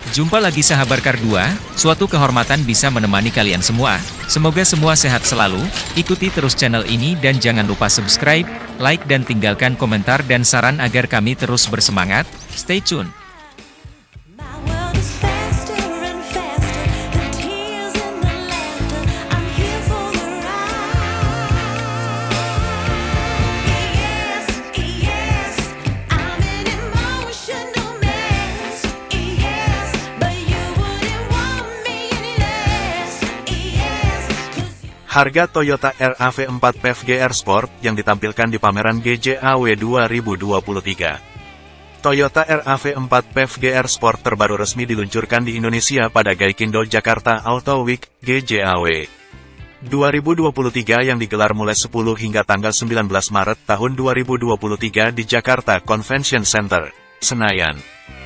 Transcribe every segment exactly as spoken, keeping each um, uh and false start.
Jumpa lagi sahabat Kar dua, suatu kehormatan bisa menemani kalian semua. Semoga semua sehat selalu, ikuti terus channel ini dan jangan lupa subscribe, like dan tinggalkan komentar dan saran agar kami terus bersemangat. Stay tune. Harga Toyota R A V empat P E V G R Sport yang ditampilkan di pameran G J A W dua ribu dua puluh tiga. Toyota R A V empat P E V G R Sport terbaru resmi diluncurkan di Indonesia pada Gaikindo Jakarta Auto Week G J A W dua ribu dua puluh tiga yang digelar mulai sepuluh hingga tanggal sembilan belas Maret tahun dua ribu dua puluh tiga di Jakarta Convention Center, Senayan.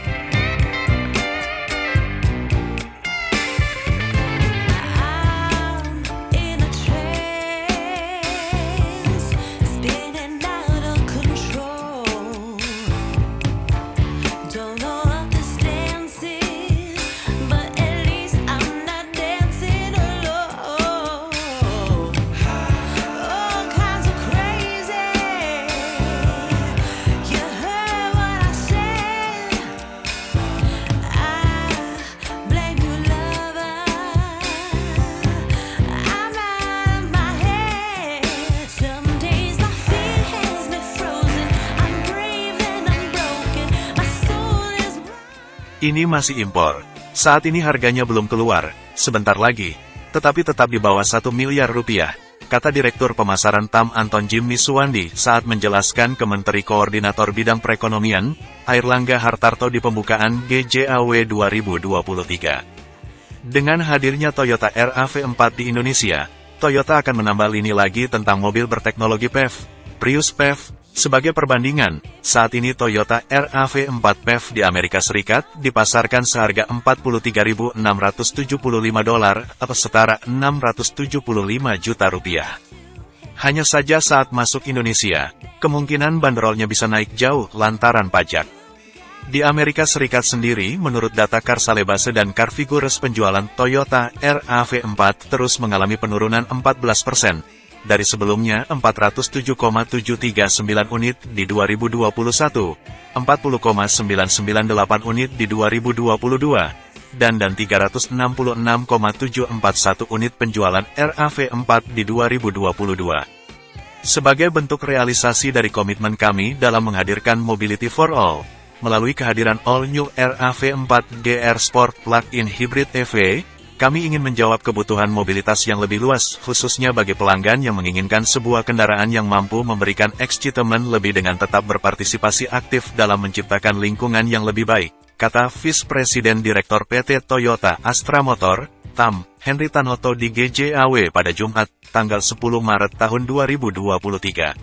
Ini masih impor. Saat ini harganya belum keluar, sebentar lagi, tetapi tetap di bawah satu miliar rupiah, kata Direktur Pemasaran T A M Anton Jimmy Suwandi saat menjelaskan ke Menteri Koordinator Bidang Perekonomian, Airlangga Hartarto di pembukaan G J A W dua ribu dua puluh tiga. Dengan hadirnya Toyota R A V empat di Indonesia, Toyota akan menambah lini lagi tentang mobil berteknologi P E V, Prius P E V. Sebagai perbandingan, saat ini Toyota R A V empat P E V di Amerika Serikat dipasarkan seharga empat puluh tiga ribu enam ratus tujuh puluh lima dolar atau setara enam ratus tujuh puluh lima juta rupiah. Hanya saja saat masuk Indonesia, kemungkinan bandrolnya bisa naik jauh lantaran pajak. Di Amerika Serikat sendiri, menurut data Carsalebase dan Carfigures, penjualan Toyota R A V empat terus mengalami penurunan empat belas persen. Dari sebelumnya empat ratus tujuh koma tujuh tiga sembilan unit di dua ribu dua puluh satu, empat puluh koma sembilan sembilan delapan unit di dua ribu dua puluh dua, dan dan tiga ratus enam puluh enam koma tujuh empat satu unit penjualan R A V empat di dua ribu dua puluh dua. Sebagai bentuk realisasi dari komitmen kami dalam menghadirkan Mobility for All, melalui kehadiran All New R A V empat G R Sport Plug-in Hybrid E V, kami ingin menjawab kebutuhan mobilitas yang lebih luas, khususnya bagi pelanggan yang menginginkan sebuah kendaraan yang mampu memberikan excitement lebih dengan tetap berpartisipasi aktif dalam menciptakan lingkungan yang lebih baik, kata Vice Presiden Direktur P T Toyota Astra Motor, T A M, Henry Tanoto di G J A W pada Jumat, tanggal sepuluh Maret tahun dua ribu dua puluh tiga.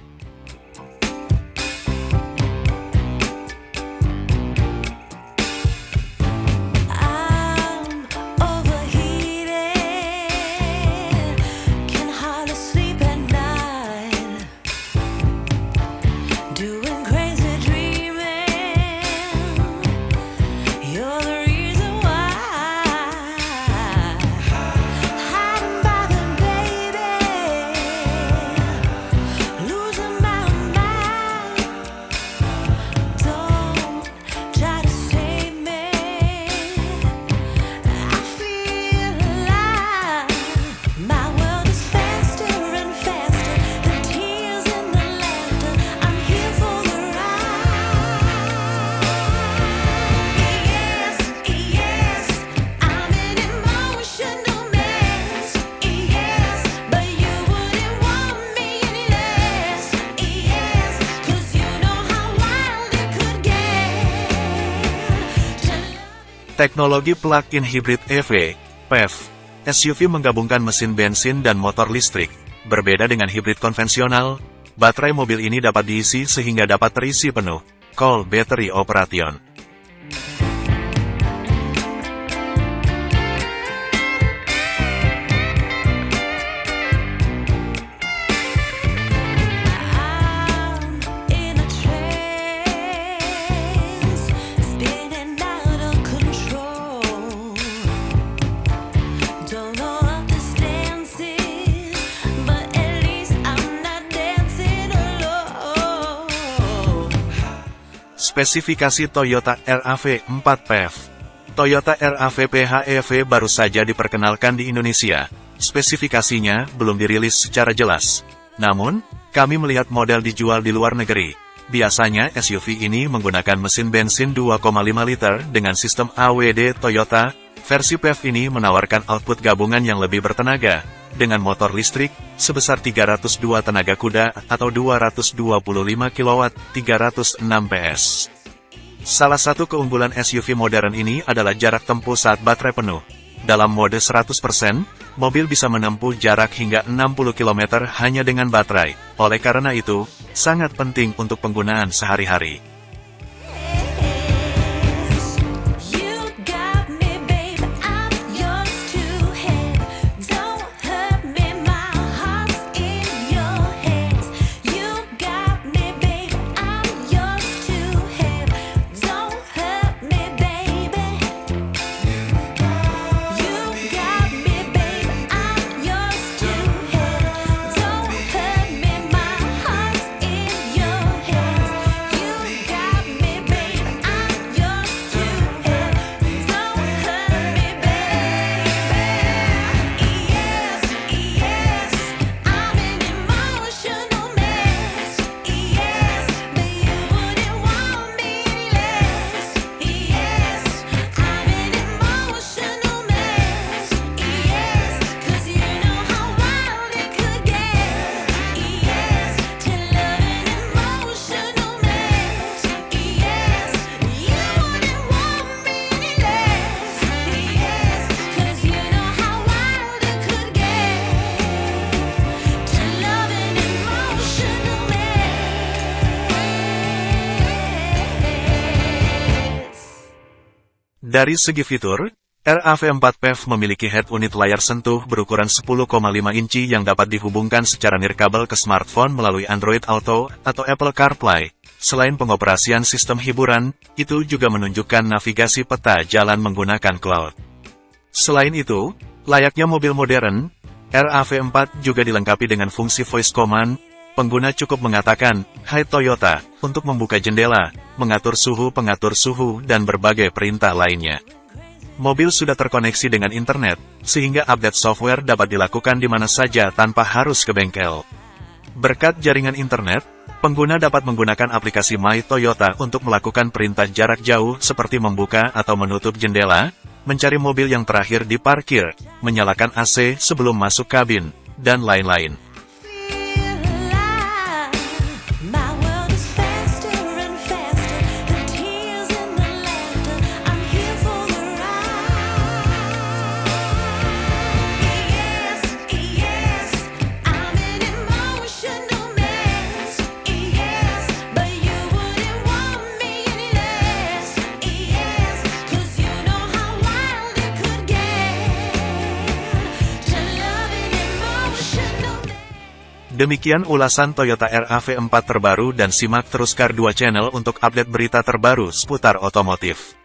Teknologi plug-in hybrid E V, P E V, S U V menggabungkan mesin bensin dan motor listrik. Berbeda dengan hybrid konvensional, baterai mobil ini dapat diisi sehingga dapat terisi penuh. Call Battery Operation. Spesifikasi Toyota R A V empat P H E V. Toyota R A V P H E V baru saja diperkenalkan di Indonesia. Spesifikasinya belum dirilis secara jelas. Namun, kami melihat model dijual di luar negeri. Biasanya S U V ini menggunakan mesin bensin dua koma lima liter dengan sistem A W D Toyota. Versi P H E V ini menawarkan output gabungan yang lebih bertenaga, dengan motor listrik sebesar tiga ratus dua tenaga kuda atau dua ratus dua puluh lima kilowatt, tiga ratus enam P S. Salah satu keunggulan S U V modern ini adalah jarak tempuh saat baterai penuh. Dalam mode seratus persen, mobil bisa menempuh jarak hingga enam puluh kilometer hanya dengan baterai. Oleh karena itu, sangat penting untuk penggunaan sehari-hari. Dari segi fitur, R A V empat P H E V memiliki head unit layar sentuh berukuran sepuluh koma lima inci yang dapat dihubungkan secara nirkabel ke smartphone melalui Android Auto atau Apple CarPlay. Selain pengoperasian sistem hiburan, itu juga menunjukkan navigasi peta jalan menggunakan cloud. Selain itu, layaknya mobil modern, R A V empat juga dilengkapi dengan fungsi voice command. Pengguna cukup mengatakan, "Hai Toyota," untuk membuka jendela, mengatur suhu pengatur suhu dan berbagai perintah lainnya. Mobil sudah terkoneksi dengan internet, sehingga update software dapat dilakukan di mana saja tanpa harus ke bengkel. Berkat jaringan internet, pengguna dapat menggunakan aplikasi My Toyota untuk melakukan perintah jarak jauh seperti membuka atau menutup jendela, mencari mobil yang terakhir di parkir, menyalakan A C sebelum masuk kabin, dan lain-lain. Demikian ulasan Toyota R A V empat terbaru dan simak terus Car dua Channel untuk update berita terbaru seputar otomotif.